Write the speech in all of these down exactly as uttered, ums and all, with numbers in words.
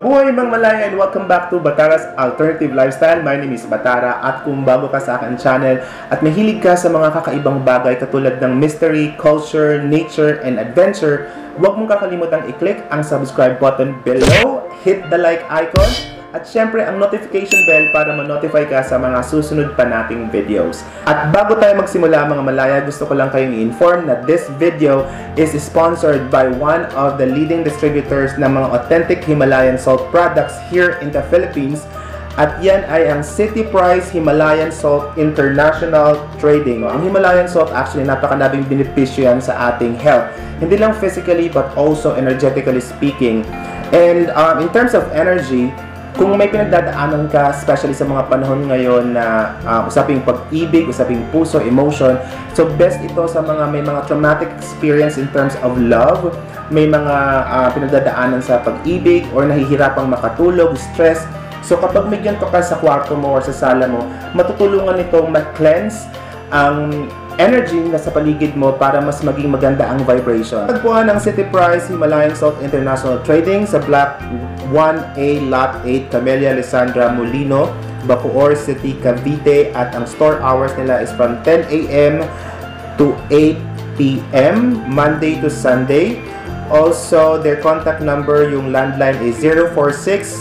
Buhay Mang Malaya and welcome back to Batara's Alternative Lifestyle. My name is Batara at kung bago ka sa akin channel at mahilig ka sa mga kakaibang bagay katulad ng mystery, culture, nature, and adventure, huwag mong kakalimutang i-click ang subscribe button below, hit the like icon, at syempre ang notification bell para ma-notify ka sa mga susunod pa nating videos. At bago tayo magsimula mga Malaya, gusto ko lang kayong i-inform na this video is sponsored by one of the leading distributors ng mga authentic Himalayan salt products here in the Philippines. At yan ay ang City Price Himalayan Salt International Trading. Ang Himalayan salt actually napakanabing benepisyo yan sa ating health. Hindi lang physically but also energetically speaking. And um, in terms of energy, kung may pinagdadaanan ka, especially sa mga panahon ngayon na uh, usaping pag-ibig, usaping puso, emotion, so best ito sa mga may mga traumatic experience in terms of love, may mga uh, pinagdadaanan sa pag-ibig or nahihirapang makatulog, stress. So kapag may ganito ka sa kwarto mo or sa sala mo, matutulungan itong ma-cleanse ang energy na sa paligid mo para mas maging maganda ang vibration. Tagpuan ng City Price Himalayan Salt International Trading sa Block one A Lot eight, Camellia Lisandra Molino, Bacoor City, Cavite, at ang store hours nila is from ten A M to eight P M Monday to Sunday. Also, their contact number, yung landline is zero four six,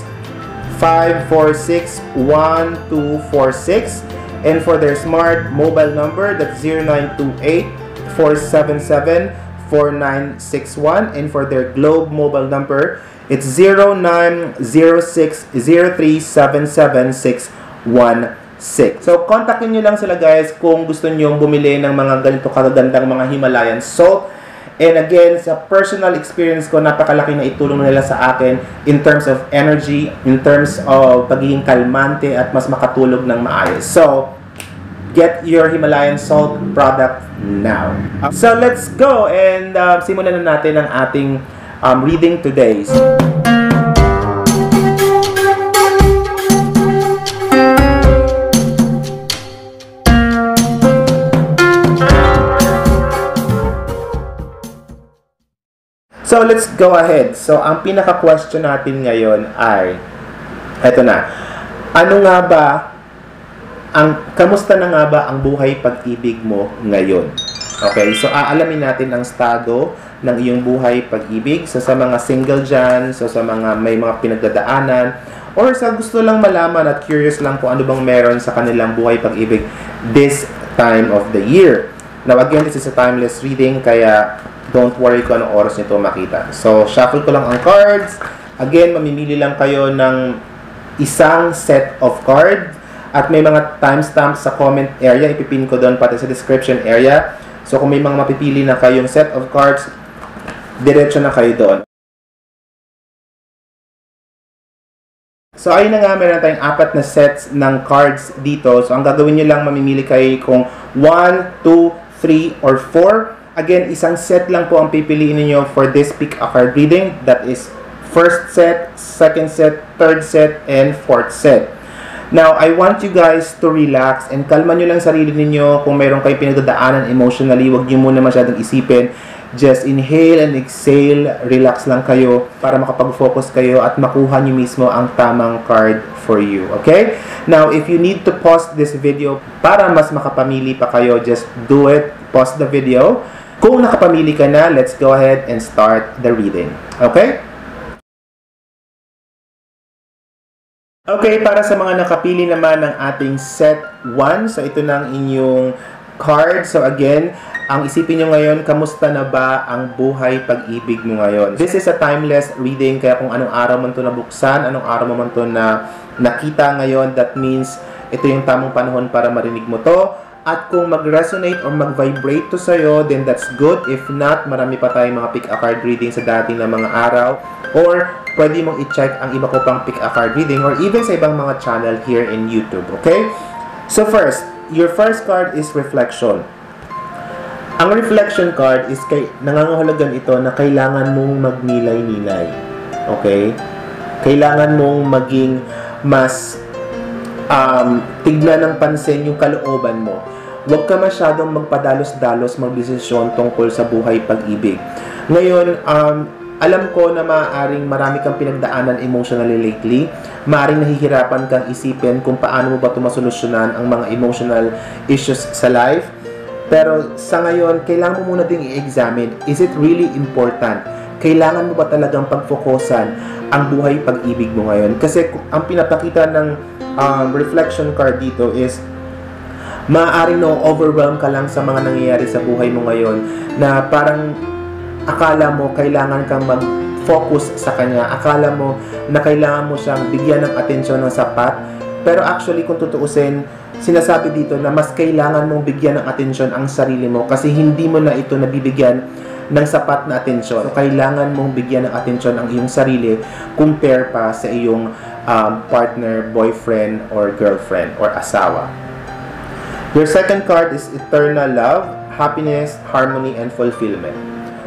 five four six, one two four six. And for their smart mobile number, that's zero nine two eight, four seven seven, four nine six one. And for their Globe mobile number, it's zero nine zero six, zero three seven seven, six one six. So, kontakin nyo lang sila guys kung gusto nyo bumili ng mga ganito kagagandang mga Himalayan salt. And again, sa personal experience ko, napakalaki na itulong nila sa akin in terms of energy, in terms of pagiging kalmante at mas makatulog ng maayos. So, get your Himalayan salt product now. So, let's go and uh, simulan na natin ang ating um, reading today. So, let's go ahead. So, ang pinaka-question natin ngayon ay, eto na, ano nga ba, ang, kamusta na nga ba ang buhay pag-ibig mo ngayon? Okay, so aalamin natin ang estado ng iyong buhay pag-ibig. So, sa mga single dyan, so sa mga may mga pinagdadaanan, or sa gusto lang malaman at curious lang kung ano bang meron sa kanilang buhay pag-ibig this time of the year. Now, again, this is a timeless reading, kaya don't worry kung anong oras nito makita. So, shuffle ko lang ang cards. Again, mamimili lang kayo ng isang set of cards. At may mga timestamps sa comment area. Ipipin ko doon pati sa description area. So, kung may mga mapipili na kayong set of cards, diretso na kayo doon. So, ayun na nga, meron tayong apat na sets ng cards dito. So, ang gagawin nyo lang, mamimili kayo kung one, two, three, or four. Again, isang set lang po ang pipiliin niyo for this pick a card reading. That is first set, second set, third set, and fourth set. Now, I want you guys to relax and kalma nyo lang sarili ninyo. Kung mayroon kayong pinagdadaanan emotionally, huwag nyo muna masyadong isipin. Just inhale and exhale. Relax lang kayo para makapag-focus kayo at makuha nyo mismo ang tamang card for you. Okay? Now, if you need to pause this video para mas makapamili pa kayo, just do it. Pause the video. Kung nakapamili ka na, let's go ahead and start the reading. Okay? Okay, para sa mga nakapili naman ng ating set one, so ito na ang inyong card. So again, ang isipin nyo ngayon, kamusta na ba ang buhay pag-ibig mo ngayon? This is a timeless reading, kaya kung anong araw man ito nabuksan, anong araw man ito na nakita ngayon, that means ito yung tamang panahon para marinig mo to. At kung mag-resonate or mag-vibrate to sa'yo, then that's good. If not, marami pa tayong mga pick-a-card reading sa dating na mga araw. Or, pwede mong i-check ang iba ko pang pick-a-card reading or even sa ibang mga channel here in YouTube. Okay? So first, your first card is reflection. Ang reflection card is kay, nangangahulugan ito na kailangan mong magnilay-nilay. Okay? Kailangan mong maging mas um, tignan ng pansin yung kalooban mo. Huwag ka masyadong magpadalos-dalos magdesisyon tungkol sa buhay pag-ibig. Ngayon, um, Alam ko na maaaring marami kang pinagdaanan emotionally lately. Maaaring nahihirapan kang isipin kung paano mo ba ito masolusyonan ang mga emotional issues sa life. Pero sa ngayon, kailangan mo muna ding i-examine, is it really important? Kailangan mo ba talagang pagfokusan ang buhay pag-ibig mo ngayon? Kasi ang pinapakita ng um, reflection card dito is maaaring na-overwhelm ka lang sa mga nangyayari sa buhay mo ngayon na parang akala mo kailangan kang mag-focus sa kanya. Akala mo na kailangan mo siyang bigyan ng atensyon ng sapat. Pero actually, kung tutuusin, sinasabi dito na mas kailangan mong bigyan ng atensyon ang sarili mo kasi hindi mo na ito nabibigyan ng sapat na atensyon. So, kailangan mong bigyan ng atensyon ang iyong sarili compare pa sa iyong um, partner, boyfriend, or girlfriend, or asawa. Your second card is eternal love, happiness, harmony, and fulfillment.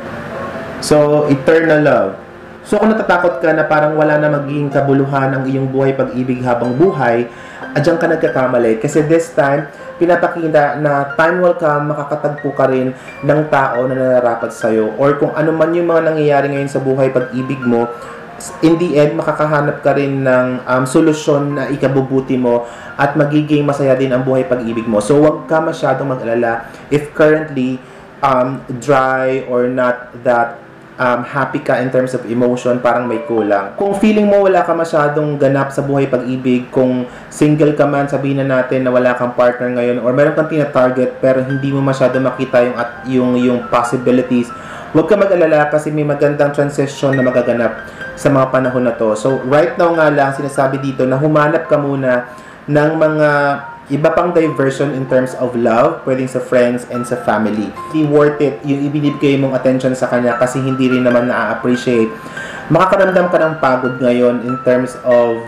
So, eternal love. So, kung natatakot ka na parang wala na magiging kabuluhan ang iyong buhay pag-ibig habang buhay, adyan ka nagkakamali. Kasi this time, pinapakita na time will come, makakatagpo ka rin ng tao na nararapat sa'yo. Or kung ano man yung mga nangyayari ngayon sa buhay pag-ibig mo, in the end, makakahanap ka rin ng um, solusyon na ikabubuti mo at magiging masaya din ang buhay pag-ibig mo. So, huwag ka masyadong mag-alala if currently um, dry or not that Um, happy ka in terms of emotion, parang may kulang. Kung feeling mo wala ka masyadong ganap sa buhay pag-ibig, kung single ka man, sabihin na natin na wala kang partner ngayon, or meron kang tina-target pero hindi mo masyado makita yung, at, yung, yung possibilities, huwag ka mag-alala kasi may magandang transition na magaganap sa mga panahon na to. So, right now nga lang, sinasabi dito na humanap ka muna ng mga iba pang diversion in terms of love, pwedeng sa friends and sa family. Hindi worth it yung ibinibigay mong attention sa kanya kasi hindi rin naman na-appreciate. Makakaramdam ka ng pagod ngayon in terms of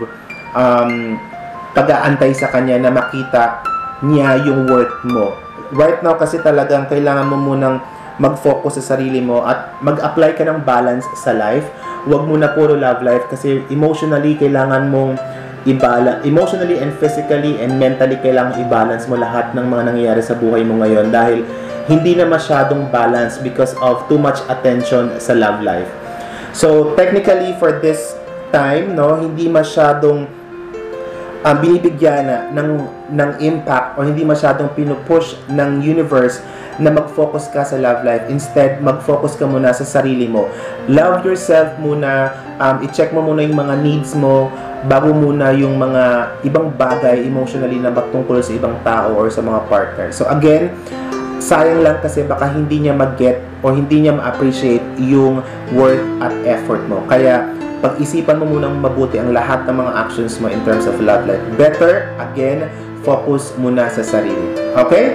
um, pag-aantay sa kanya na makita niya yung worth mo. Right now kasi talagang kailangan mo munang mag-focus sa sarili mo at mag-apply ka ng balance sa life. Huwag muna puro love life kasi emotionally kailangan mong ibala, emotionally and physically and mentally kailangan i-balance mo lahat ng mga nangyayari sa buhay mo ngayon dahil hindi na masyadong balance because of too much attention sa love life. So, technically for this time, no, hindi masyadong um, binibigyan na ng, ng impact o hindi masyadong pinupush ng universe na mag-focus ka sa love life. Instead, mag-focus ka muna sa sarili mo. Love yourself muna, um, i-check mo muna yung mga needs mo bago muna yung mga ibang bagay emotionally na patungkol sa ibang tao or sa mga partner. So again, sayang lang kasi baka hindi niya mag-get o hindi niya ma-appreciate yung worth at effort mo. Kaya pag-isipan mo munang mabuti ang lahat ng mga actions mo in terms of love life. Better, again, focus muna sa sarili. Okay?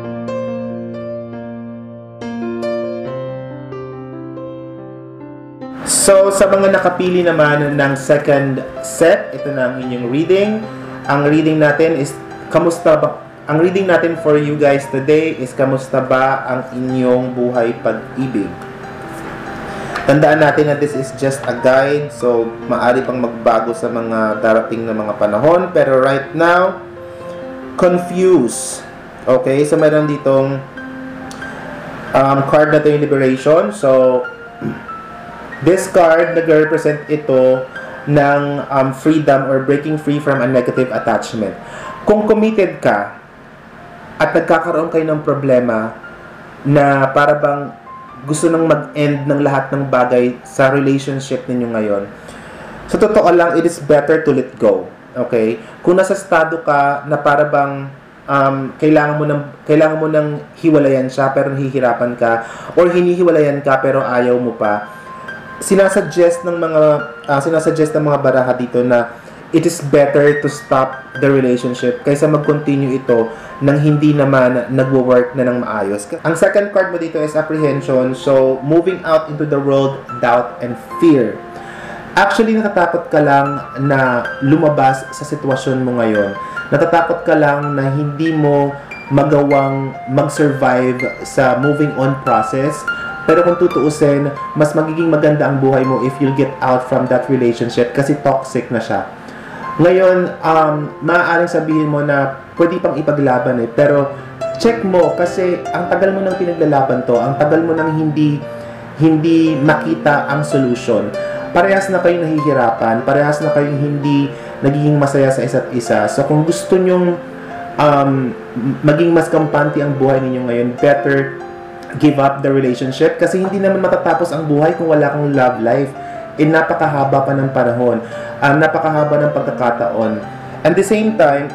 So, sa mga nakapili naman ng second set, ito na ang inyong reading. Ang reading natin is, kamusta ba? Ang reading natin for you guys today is, kamusta ba ang inyong buhay pag-ibig? Tandaan natin na this is just a guide, so maaari pang magbago sa mga darating na mga panahon. Pero right now, confused. Okay, so meron ditong um, card na ito yung liberation. So, this card, nag-represent ito ng um, freedom or breaking free from a negative attachment. Kung committed ka at nagkakaroon kayo ng problema na para bang gusto nang mag-end ng lahat ng bagay sa relationship ninyo ngayon, sa totoo lang, it is better to let go. Okay? Kung nasa estado ka na para bang um, kailangan mo ng kailangan mo ng hiwalayan siya pero nahihirapan ka, or hinihiwalayan ka pero ayaw mo pa, sinasuggest ng mga uh, sinasuggest ng mga baraha dito na it is better to stop the relationship kaysa mag-continue ito nang hindi naman nagwo-work na ng maayos. Ang second card mo dito is apprehension. So, moving out into the world, doubt and fear. Actually, natatakot ka lang na lumabas sa sitwasyon mo ngayon. Natatakot ka lang na hindi mo magawang mag-survive sa moving on process. Pero kung tutuusin, mas magiging maganda ang buhay mo if you'll get out from that relationship kasi toxic na siya. Ngayon, um, maaaring sabihin mo na pwede pang ipaglaban eh. Pero check mo kasi ang tagal mo nang pinaglalaban to, ang tagal mo nang hindi hindi makita ang solution. Parehas na kayong nahihirapan, parehas na kayong hindi nagiging masaya sa isa't isa. So kung gusto nyong um, maging mas kampante ang buhay ninyo ngayon, better give up the relationship kasi hindi naman matatapos ang buhay kung wala kang love life. Eh, napakahaba pa ng panahon, um, napakahaba ng pagkakataon. At the same time,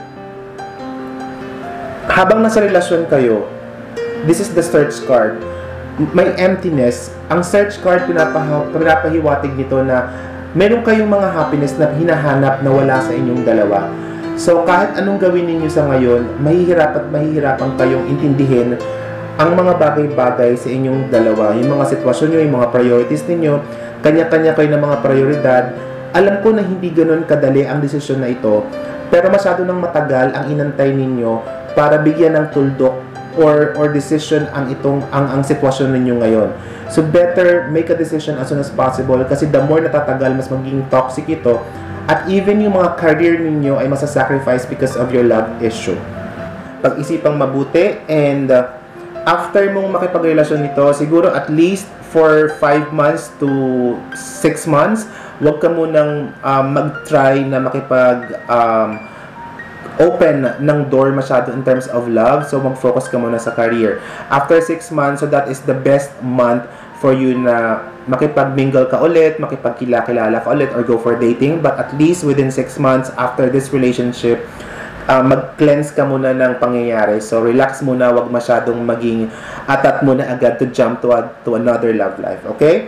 habang nasa relasyon kayo, this is the search card. May emptiness. Ang search card, pinapah pinapahiwatig nito na meron kayong mga happiness na hinahanap na wala sa inyong dalawa. So, kahit anong gawin ninyo sa ngayon, mahihirap at mahihirapan kayong intindihin ang mga bagay-bagay sa inyong dalawa. Yung mga sitwasyon nyo, yung mga priorities ninyo, kanya-kanya kayo ng mga prioridad. Alam ko na hindi ganun kadali ang desisyon na ito, pero masyado nang matagal ang inantay ninyo para bigyan ng tuldok or or decision ang itong ang ang sitwasyon ninyo ngayon. So better make a decision as soon as possible kasi the more natatagal, mas magiging toxic ito, at even yung mga career ninyo ay masasacrifice because of your love issue. Pag-isipang mabuti, and uh, after mong makipagrelasyon nito, siguro at least for five months to six months, huwag ka munang um, mag-try na makipag um, open ng door masyado in terms of love. So mag-focus ka muna sa career. After six months, so that is the best month for you na makipag-mingle ka ulit, makipagkilala ka ulit, or go for dating. But at least within six months after this relationship, uh, mag-cleanse ka muna ng pangyayari. So relax muna, wag masyadong maging atat muna agad to jump to, a, to another love life. Okay?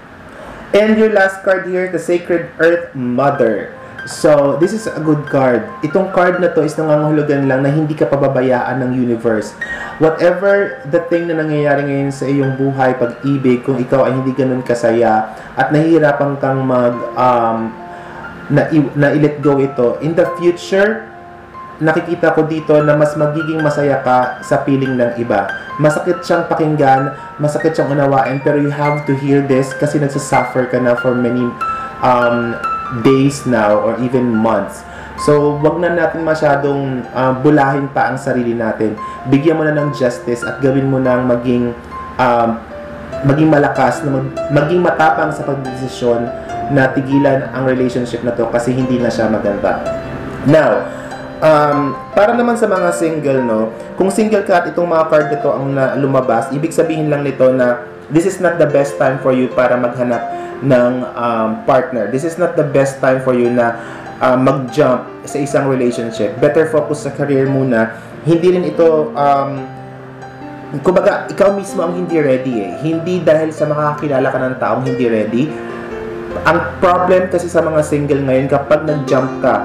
And your last card here, the Sacred Earth Mother. So, this is a good card. Itong card na to is nangangahulugan lang na hindi ka pababayaan ng universe. Whatever the thing na nangyayari ngayon sa iyong buhay, pag-ibig, kung ikaw ay hindi ganun kasaya at nahihirapan kang mag um, na, na i-let go ito, in the future, nakikita ko dito na mas magiging masaya ka sa piling ng iba. Masakit siyang pakinggan, masakit siyang unawain, pero you have to hear this kasi nagsasuffer ka na for many um, days now or even months. So, wag na natin masyadong uh, bulahin pa ang sarili natin. Bigyan mo na ng justice at gawin mo na maging um, maging malakas, na mag, maging matapang sa pagdesisyon na tigilan ang relationship na to kasi hindi na siya maganda. Now, um, para naman sa mga single, no, kung single ka at itong mga card na to ang na lumabas, ibig sabihin lang nito na this is not the best time for you para maghanap ng um, partner. This is not the best time for you na uh, mag-jump sa isang relationship. Better focus sa career muna. Hindi rin ito, um, kumbaga, ikaw mismo ang hindi ready eh. Hindi dahil sa makakakilala ka ng taong hindi ready. Ang problem kasi sa mga single ngayon, kapag nag-jump ka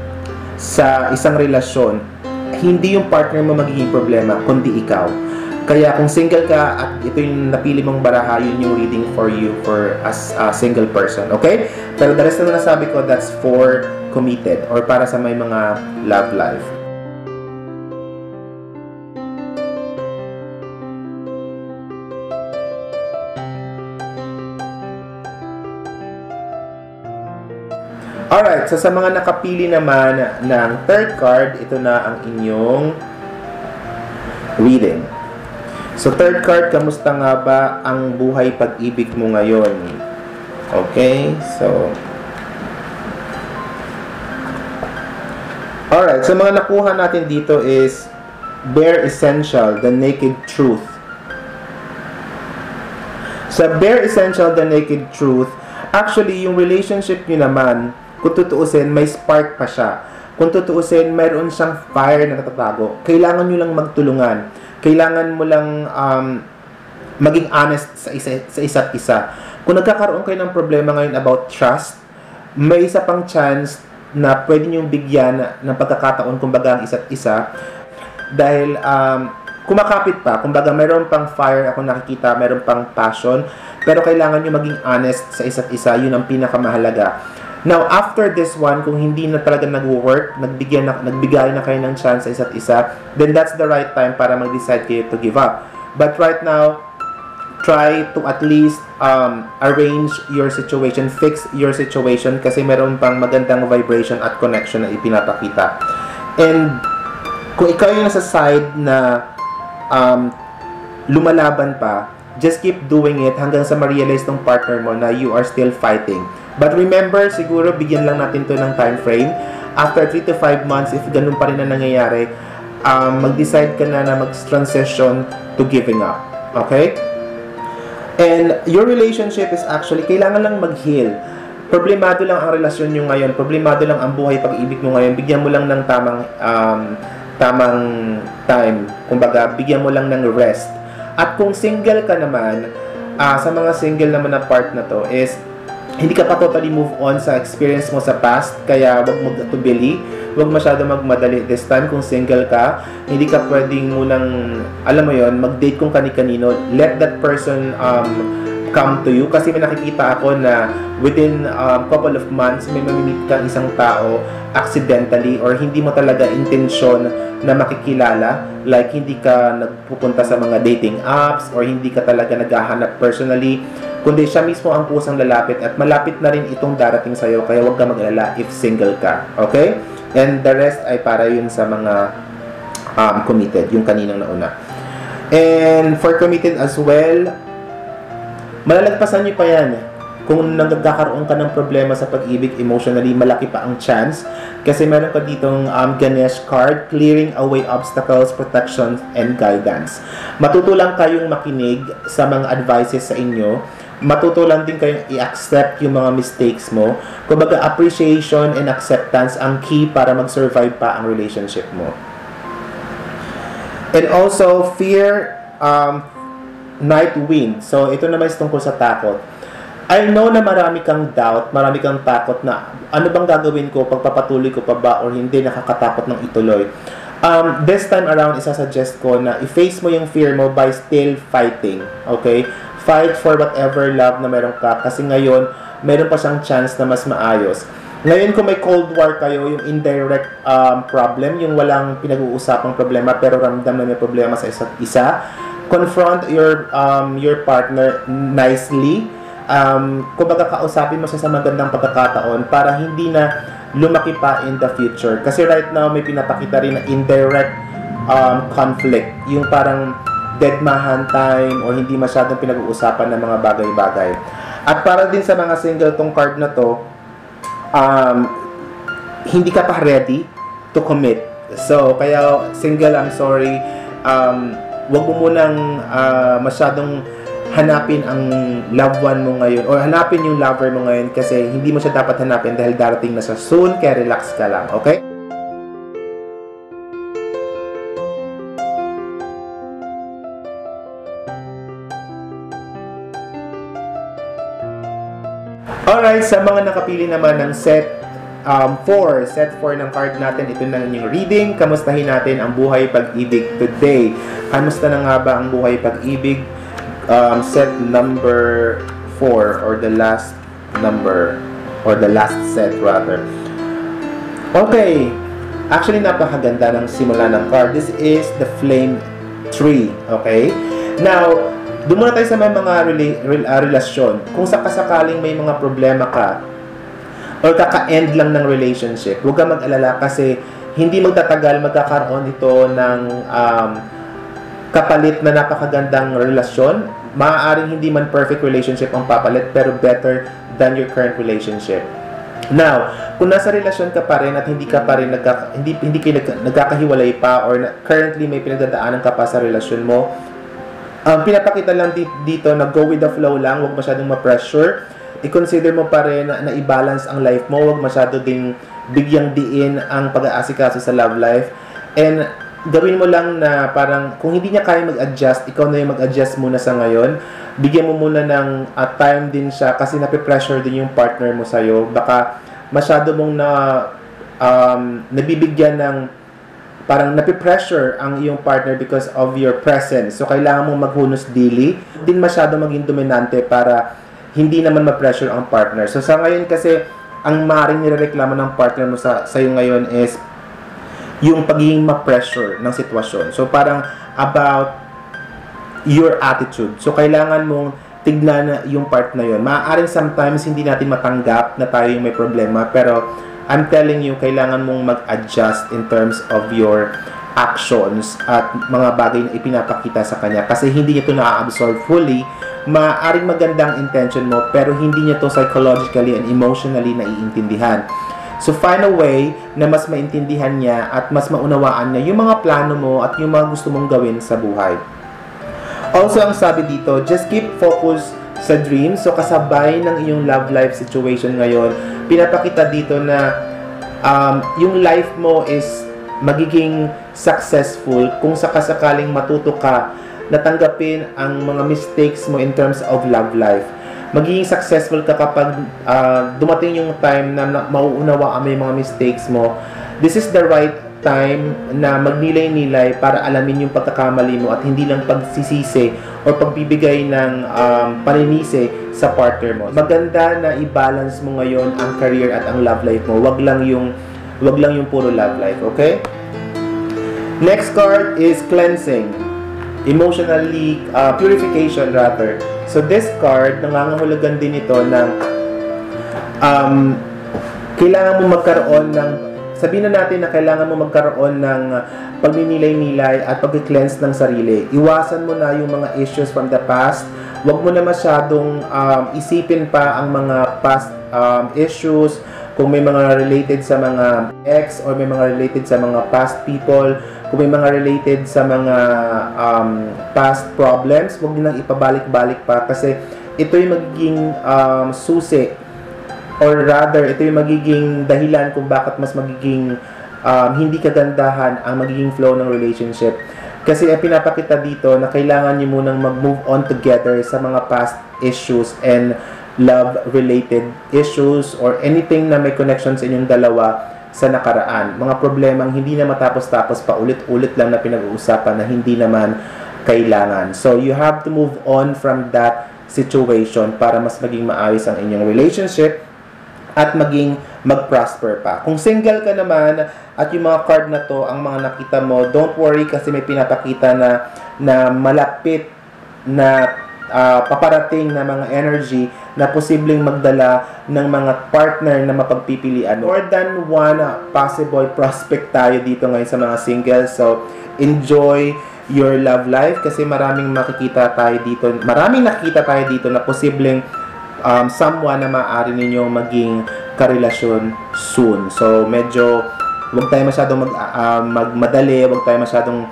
sa isang relasyon, hindi yung partner mo magiging problema, kundi ikaw. Kaya kung single ka at ito yung napili mong baraha, yun yung reading for you for as a single person, okay? Pero the rest na nasabi ko, that's for committed or para sa may mga love life. Alright, so sa mga nakapili naman ng third card, ito na ang inyong reading. So, third card, kamusta nga ba ang buhay pag-ibig mo ngayon? Okay, so alright, so mga nakuha natin dito is Bare Essential, The Naked Truth. Sa Bare Essential, The Naked Truth, actually, yung relationship nyo naman, kung tutuusin, may spark pa siya. Kung tutuusin, mayroon siyang fire na natatago. Kailangan nyo lang magtulungan. Kailangan mo lang um, maging honest sa, isa, sa isa't isa. Kung nagkakaroon kayo ng problema ngayon about trust, may isa pang chance na pwede nyo bigyan ng pagkakataon kumbaga ang isa't isa. Dahil um, kumakapit pa, kumbaga mayroon pang fire ako nakikita, mayroon pang passion, pero kailangan nyo maging honest sa isa't isa. Yun ang pinakamahalaga. Now, after this one, kung hindi na talaga nag-work, nagbigay na, nagbigay na kayo ng chance sa isa't isa, then that's the right time para mag-decide kayo to give up. But right now, try to at least um, arrange your situation, fix your situation, kasi meron pang magandang vibration at connection na ipinapakita. And kung ikaw yung nasa side na um, lumalaban pa, just keep doing it hanggang sa ma-realize ng partner mo na you are still fighting. But remember, siguro bigyan lang natin to ng time frame. After three to five months, if ganun pa rin na nangyayari, um, mag-decide ka na na mag-transition to giving up. Okay? And your relationship is actually, kailangan lang mag-heal. Problemado lang ang relasyon nyo ngayon. Problemado lang ang buhay pag-ibig mo ngayon. Bigyan mo lang ng tamang um, tamang time. Kumbaga, bigyan mo lang ng rest. At kung single ka naman, uh, sa mga single naman na part na to is, hindi ka pa totally move on sa experience mo sa past, kaya wag magtubili, wag masyado magmadali this time kung single ka. Hindi ka pwedeng munang, alam mo yon, mag-date kung kani-kanino. Let that person um, come to you, kasi may nakikita ako na within a um, couple of months may mamimit kang isang tao accidentally or hindi mo talaga intensyon na makikilala, like hindi ka nagpupunta sa mga dating apps or hindi ka talaga naghahanap personally, kundi siya mismo ang kusang lalapit at malapit na rin itong darating sa'yo, kaya huwag ka mag-alala if single ka. Okay? And the rest ay para yun sa mga um, committed, yung kaninang nauna. And for committed as well, malalagpasan nyo pa yan. Kung nagkakaroon ka ng problema sa pag-ibig emotionally, malaki pa ang chance. Kasi meron ka ditong um, Ganesh card, clearing away obstacles, protection, and guidance. Matutulang kayong makinig sa mga advices sa inyo. Matutulang din kayong i-accept yung mga mistakes mo. Kumbaga, appreciation and acceptance ang key para mag-survive pa ang relationship mo. And also, fear, um, night wind. So, ito naman is tungkol sa takot. I know na marami kang doubt, marami kang takot na ano bang gagawin ko, pagpapatuloy ko pa ba or hindi, nakakatakot ng ituloy. Um, this time around, isasuggest ko na i-face mo yung fear mo by still fighting. Okay? Fight for whatever love na meron ka, kasi ngayon, meron pa siyang chance na mas maayos. Ngayon, kung may cold war kayo, yung indirect um, problem, yung walang pinag-uusapang problema pero ramdam na may problema sa isa't isa, confront your um, your partner nicely. Um, kumbaga, kausapin mo siya sa magandang pagkakataon para hindi na lumaki pa in the future. Kasi right now, may pinapakita rin na indirect um, conflict. Yung parang deadmahan time o hindi masyadong pinag-uusapan ng mga bagay-bagay. At para din sa mga single tong card na to, um, hindi ka pa ready to commit. So, kaya single, I'm sorry, um, wag mo munang uh, masyadong hanapin ang loved one mo ngayon o hanapin yung lover mo ngayon, kasi hindi mo siya dapat hanapin dahil darating na siya soon, kaya relax ka lang, okay? Alright, sa mga nakapili naman ng set um, four, set four ng card natin, ito na yung reading. Kamustahin natin ang buhay pag-ibig today. Kamusta na nga ba ang buhay pag-ibig? Um, set number four or the last number or the last set rather. Okay, actually napakaganda ng simula ng card. This is the flame tree. Okay, now doon muna tayo sa may mga rela rel uh, relasyon. Kung sakasakaling may mga problema ka or kaka-end lang ng relationship, huwag ka mag-alala, kasi hindi magtatagal, magkakaroon ito ng um, kapalit na napakagandang relasyon. Maaaring hindi man perfect relationship ang papalit, pero better than your current relationship. Now, kung nasa relasyon ka pa rin at hindi ka pa rin nagka, hindi, hindi kayo nag, nagkakahiwalay pa or na, currently may pinagdadaanan ka pa sa relasyon mo, um, pinapakita lang dito na go with the flow lang, huwag masyadong ma-pressure. I-consider mo pa rin na, na i-balance ang life mo, huwag masyado ding bigyang diin ang pag-aasikaso sa love life. And gawin mo lang na parang kung hindi niya kaya mag-adjust, ikaw na yung mag-adjust muna sa ngayon. Bigyan mo muna ng uh, time din siya, kasi nape-pressure din yung partner mo sa'yo. Baka masyado mong na um, nabibigyan ng parang nape-pressure ang iyong partner because of your presence. So, kailangan mong maghunos dili. Din masyado maging dominante para hindi naman ma-pressure ang partner. So, sa ngayon kasi, ang maaaring nirereklamo ng partner mo sa sa'yo ngayon is yung pagiging ma-pressure ng sitwasyon. So, parang about your attitude. So, kailangan mong tignan na yung part na yun. Maaaring sometimes hindi natin matanggap na tayo yung may problema, pero I'm telling you, kailangan mong mag-adjust in terms of your actions at mga bagay na ipinapakita sa kanya kasi hindi niya ito na-absorb fully. Maaaring magandang intention mo pero hindi niya to psychologically and emotionally naiintindihan. So find a way na mas maintindihan niya at mas maunawaan niya yung mga plano mo at yung mga gusto mong gawin sa buhay. Also, ang sabi dito, just keep focus sa dream. So kasabay ng iyong love life situation ngayon, pinapakita dito na um, yung life mo is magiging successful kung sakasakaling matuto ka na tanggapin ang mga mistakes mo in terms of love life. Magiging successful ka kapag uh, dumating yung time na, na mauunawaan mo yung mga mistakes mo. This is the right time na magnilay-nilay para alamin yung pagkakamali mo at hindi lang pagsisisi o pagbibigay ng um, paninisi sa partner mo. Maganda na i-balance mo ngayon ang career at ang love life mo. Wag lang yung wag lang yung puro love life, okay? Next card is cleansing. Emotionally, uh, purification rather. So this card, nangangahulugan din ito ng um, kailangan mo magkaroon ng, sabihin na natin na kailangan mo magkaroon ng pagninilay-nilay at pag-cleanse ng sarili. Iwasan mo na yung mga issues from the past. Huwag mo na masyadong um, isipin pa ang mga past um, issues. Kung may mga related sa mga ex or may mga related sa mga past people, kung may mga related sa mga um, past problems, huwag nilang ipabalik-balik pa kasi ito yung magiging um, susi or rather, ito yung magiging dahilan kung bakit mas magiging um, hindi kagandahan ang magiging flow ng relationship. Kasi ang pinapakita dito na kailangan nyo munang mag-move on together sa mga past issues and love-related issues or anything na may connection sa inyong dalawa sa nakaraan. Mga problemang hindi na matapos-tapos pa ulit-ulit lang na pinag-uusapan na hindi naman kailangan. So, you have to move on from that situation para mas maging maayos ang inyong relationship at maging mag-prosper pa. Kung single ka naman at yung mga card na to, ang mga nakita mo, don't worry kasi may pinapakita na, na malapit na uh, paparating na mga energy na posibleng magdala ng mga partner na mapagpipilian. More than one possible prospect tayo dito ngayon sa mga singles. So, enjoy your love life kasi maraming makikita tayo dito. Maraming nakikita tayo dito na posibleng um, someone na maaari ninyo maging karelasyon soon. So, medyo huwag tayo masyadong mag, uh, magmadali, huwag tayo masyadong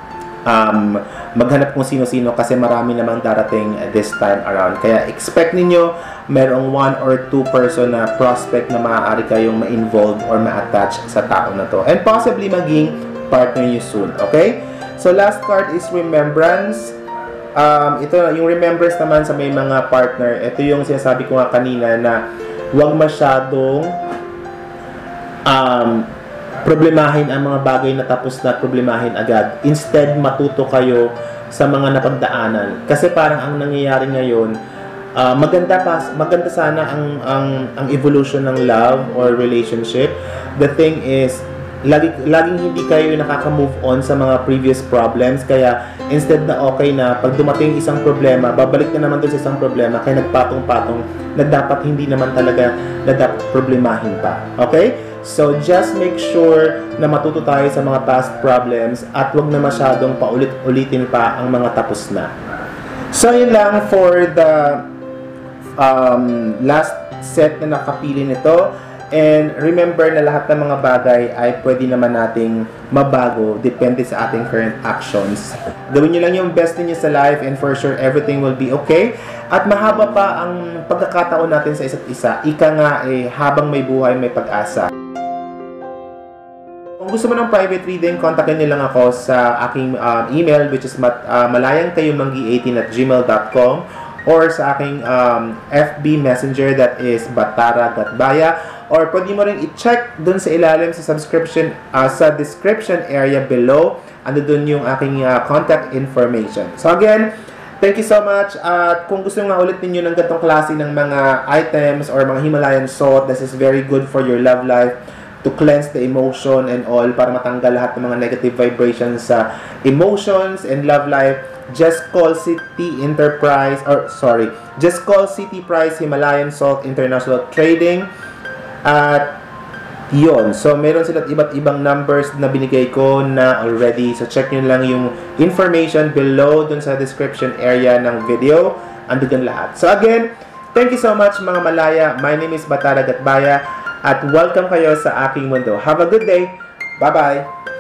Um, maghanap kung sino-sino kasi marami namang darating this time around. Kaya expect ninyo merong one or two person na prospect na maaari kayong ma-involve or ma-attach sa tao na to. And possibly maging partner nyo soon. Okay? So last card is remembrance. Um, ito, yung remembrance naman sa may mga partner, ito yung sinasabi ko nga kanina na huwag masyadong um, problemahin ang mga bagay na tapos na problemahin agad. Instead, matuto kayo sa mga napagdaanan. Kasi parang ang nangyayari ngayon, uh, maganda pa, maganda sana ang, ang, ang evolution ng love or relationship. The thing is, lagi, laging hindi kayo nakaka-move on sa mga previous problems. Kaya, instead na okay na, pag dumating isang problema, babalik na naman doon sa isang problema, kaya nagpatong-patong na dapat hindi naman talaga na dapat problemahin pa. Okay? So, just make sure na matuto tayo sa mga past problems at wag na masyadong paulit-ulitin pa ang mga tapos na. So, yun lang for the um, last set na nakapili nito. And remember na lahat ng mga bagay ay pwede naman nating mabago depende sa ating current actions. Gawin nyo lang yung best niyo sa life and for sure everything will be okay. At mahaba pa ang pagkakataon natin sa isa't isa. Ika nga eh, habang may buhay may pag-asa. Kung gusto mo ng private reading, kontakin niyo lang ako sa aking um, email which is mat, uh, malayangkayumanggi eighteen at gmail dot com or sa aking um, F B messenger that is batara.baya or pwede mo rin i-check dun sa ilalim sa subscription uh, sa description area below. Ano dun yung aking uh, contact information. So again, thank you so much. At uh, kung gusto nga ulit ninyo ng ganitong klase ng mga items or mga Himalayan salt, this is very good for your love life to cleanse the emotion and all para matanggal lahat ng mga negative vibrations sa emotions and love life. Just call City Enterprise or sorry, just call City Price Himalayan Salt International Trading at Yon. So, meron sila iba't ibang numbers na binigay ko na already. So, check nyo lang yung information below dun sa description area ng video. Andun lahat. So, again, thank you so much mga Malaya. My name is Batara Gatbaya at welcome kayo sa aking mundo. Have a good day. Bye-bye.